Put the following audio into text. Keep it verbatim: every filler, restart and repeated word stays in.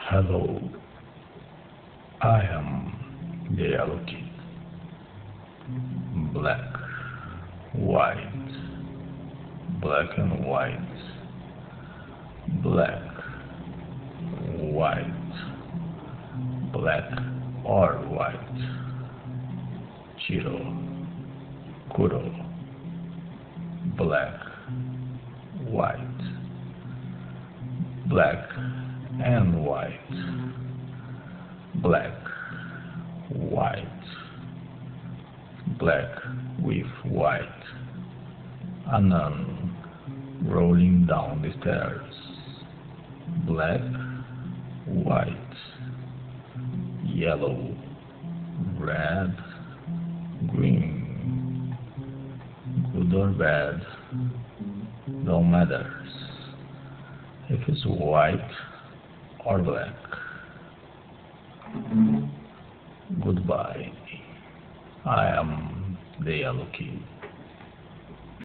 Hello, I am the yellow kid. Black, white, black and white, black, white, black or white, Chiro, Kuro, black, white, black and white, black, white, black with white, Anan rolling down the stairs, black, white, yellow, red, green, good or bad, don't matter if it's white or black. Goodbye. I am the yellow kid.